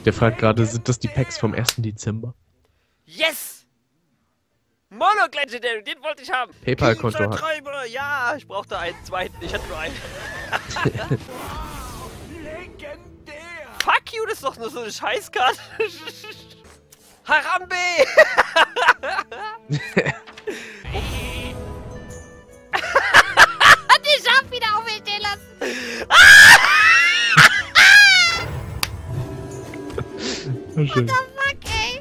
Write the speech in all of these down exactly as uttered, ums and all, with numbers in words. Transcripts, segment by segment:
Der fragt gerade, sind das die Packs vom ersten Dezember? Yes! Monarch Legendary, den wollte ich haben. PayPal-Konto hat. Träume. Ja, ich brauchte einen zweiten. Ich hatte nur einen. Legendär! Fuck you, das ist doch nur so eine Scheißkarte. Harambe! Die Schaf wieder aufstehen lassen. Oh, schön. What the fuck, ey?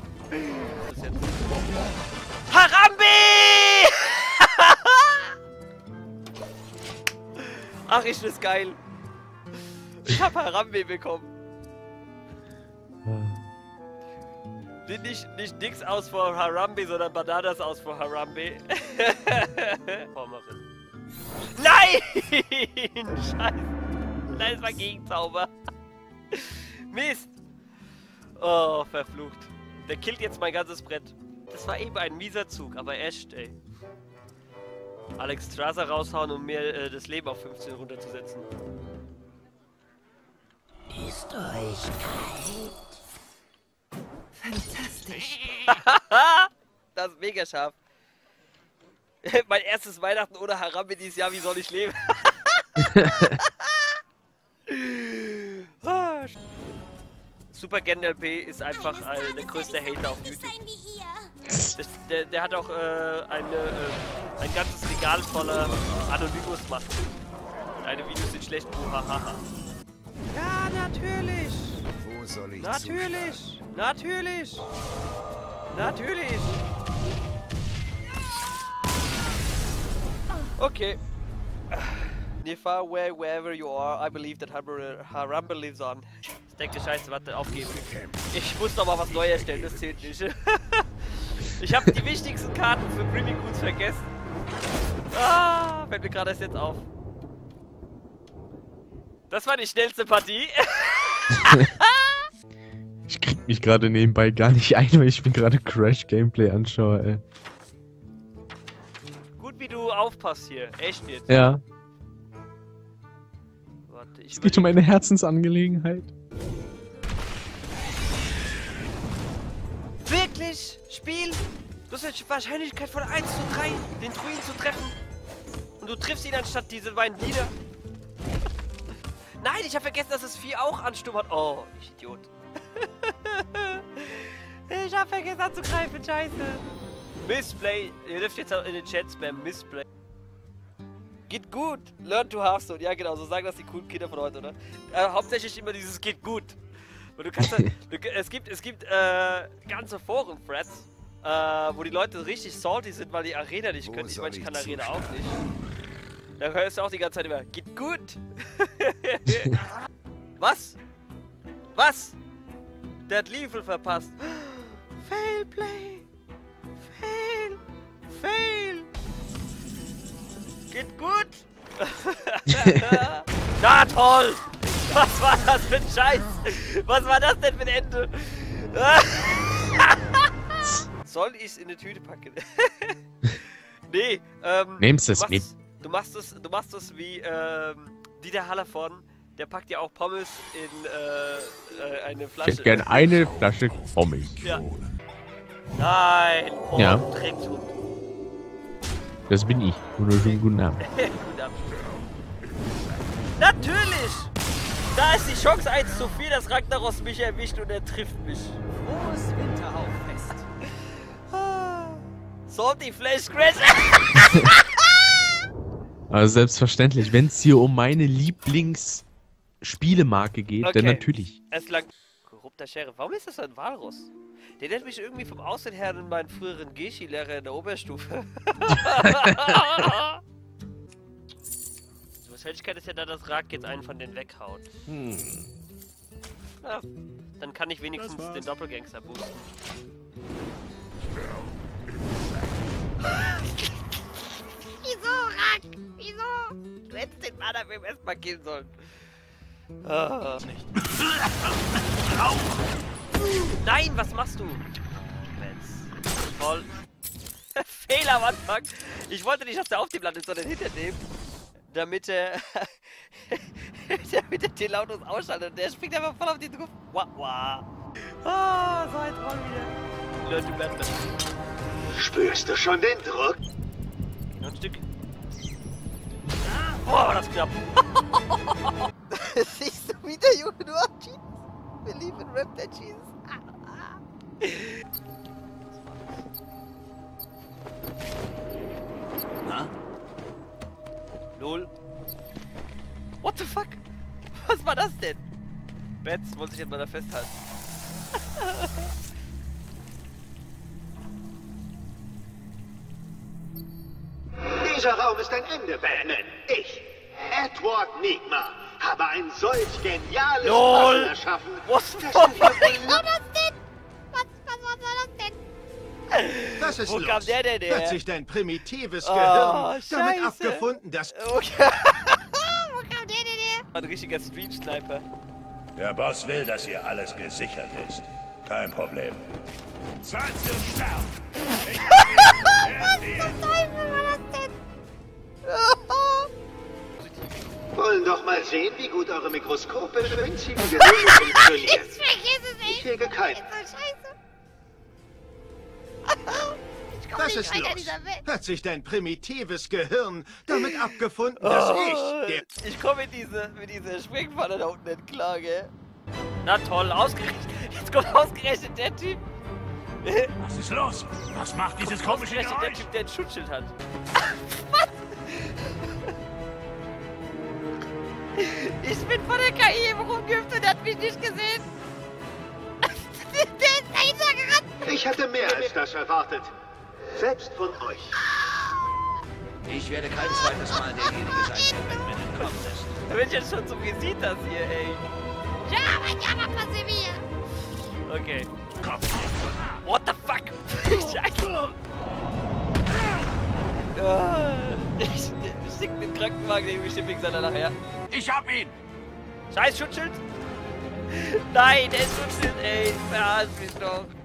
Harambe! Ach, ist das geil. Ich hab Harambe bekommen. Nicht, nicht nix aus vor Harambe, sondern Bananas aus vor Harambe. Nein! Scheiße. Nein, es war Gegenzauber. Mist. Oh, verflucht. Der killt jetzt mein ganzes Brett. Das war eben ein mieser Zug, aber echt, ey. Alex Strasser raushauen, um mir äh, das Leben auf fünfzehn runterzusetzen. Ist euch kalt? Fantastisch. Das ist mega scharf. Mein erstes Weihnachten ohne Harambe dieses Jahr, wie soll ich leben? Super Gen L P ist einfach äh, der größte Hater auf YouTube. Das, der, der hat auch äh, eine, äh, ein ganzes Regal voller Anonymous-Masken. Deine Videos sind schlecht, buhahaha. Ja, natürlich! Wo soll ich Natürlich! Natürlich! Natürlich! Okay. Nifa, where, wherever you are, I believe that Harambe, Harambe lives on. Ich denke, scheiße, warte, aufgeben. Ich muss doch mal was Neues erstellen, das zählt nicht. Ich habe die wichtigsten Karten für Creamy Goods vergessen. Ah, fällt mir gerade erst jetzt auf. Das war die schnellste Partie. Ich krieg mich gerade nebenbei gar nicht ein, weil ich mir gerade Crash Gameplay anschaue, ey. Gut, wie du aufpasst hier. Echt jetzt. Ja. Warte, ich Es geht um eine Herzensangelegenheit. Wirklich? Spiel? Du hast eine Wahrscheinlichkeit von eins zu drei, den Druiden zu treffen. Und du triffst ihn anstatt diese beiden Lieder. Nein, ich habe vergessen, dass es vier auch Ansturm hat. Oh, ich Idiot. Ich habe vergessen anzugreifen, scheiße. Missplay. Ihr dürft jetzt auch in den Chat spammen. Missplay. Geht gut. Learn to Hearthstone. Ja, genau. So sagen das die coolen Kinder von heute, oder? Äh, hauptsächlich immer dieses geht gut. Und du kannst dann, du, es gibt, es gibt äh, ganze Foren-Threads, äh, wo die Leute richtig salty sind, weil die Arena nicht können. Ich meine, ich kann Arena auch nicht. Da hörst du auch die ganze Zeit immer, geht gut. Was? Was? Der hat Level verpasst. Fail Play. Fail. Fail. Geht gut. Na toll. Was war das für ein Scheiß? Was war das denn für ein Ende? Soll ich es in eine Tüte packen? Nee, ähm... Nehm's es mit. Du machst es, du machst es wie, ähm, Dieter Hallervorden. Der packt ja auch Pommes in, äh, äh eine Flasche. Ich hätte gern eine Flasche Pommes. Ja. Nein! Oh, Ja. Dreckshund. Das bin ich. Wunderschönen guten Abend. Guten Abend. Natürlich! Da ist die Chance eins zu viel, dass Ragnaros mich erwischt und er trifft mich. Frohes Winterhauffest. Salty Flash Crash! Aber selbstverständlich, wenn es hier um meine Lieblingsspielemarke geht, Okay. dann natürlich. Es lang. Korrupter Sheriff. Warum ist das so ein Walrus? Der nennt mich irgendwie vom Aussehen her an meinen früheren Geschi-Lehrer in der Oberstufe. Die Wahrscheinlichkeit ist ja da, dass Rag jetzt einen von denen weghaut. Hm. Ja, dann kann ich wenigstens den Doppelgangster boosten. Wieso, Rack? Wieso? Du hättest den Mann beim erstmal killen sollen. Ah. Nein, was machst du? Mensch. Voll. Fehler am Anfang. Ich wollte nicht, dass der auf dem landet, sondern hinter dem. Damit er. damit er den Lautus ausschaltet. Und der springt einfach voll auf die Druck. Wah, wah. Ah, so ein Troll wieder. Leute, bleibt da. Spürst du schon den Druck? Noch ein Stück. Boah, war das knapp. Siehst du wieder, Junge, du hast Jesus. Believe in Rap, der Jesus. Na? Lol. What the fuck? Was war das denn? Betz, wollte ich jetzt mal da festhalten. Dieser Raum ist ein Ende, Batman. Ich, Edward Nigma, habe ein solch geniales Lol. Waffen erschaffen. Was dass war ich das mir Was war das denn? Was, was war das denn? Was ist Wo los? kam der denn her? Hat sich dein primitives Oh, Gehirn damit Scheiße. abgefunden, dass... Okay. Wo kam der denn her? Ein richtiger Street-Sniper. Der Boss will, dass hier alles gesichert ist. Kein Problem. Zeit zum Sterben! Ich Was zum Teufel war das denn? Wollen doch mal sehen, wie gut eure mikroskopisch winzigen Gehirne funktionieren. Ich vergesse es echt. Ich hege kein. Ist so scheiße. Ich komm Was nicht ist weiter in los? dieser Welt. Hat sich dein primitives Gehirn damit abgefunden, dass ich, der... Ich komme mit dieser mit dieser Springpfanne da unten nicht klar, gell? Na toll, ausgerechnet. Jetzt kommt ausgerechnet der Typ. Was ist los? Was macht dieses komische Ausgerechnet der Geräusch? Typ, der ein Schutzschild hat. Ich bin von der K I eben rumgehüpft und hat mich nicht gesehen. Der ist dahinter gerannt. Ich hätte mehr als das erwartet. Selbst von euch. Ich werde kein zweites Mal derjenige sein, der Batman entkommen lässt. Da bin ich jetzt schon so, wie sieht das hier, ey? Ja, aber ja, aber passe mir. Okay. Komm, What the fuck? Scheiße. Ah, Ich, ich schick den Krankenwagen, den ich den seiner nachher. ich hab ihn! Scheiß Schutzschild! Nein, der Schutzschild, ey, verarsch mich doch.